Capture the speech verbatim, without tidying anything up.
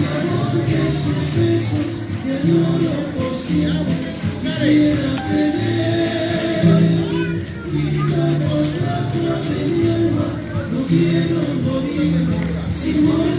que sus besos me añoro por siempre. Quisiera tener vida por la cual de mi alma. No quiero morir sin morir.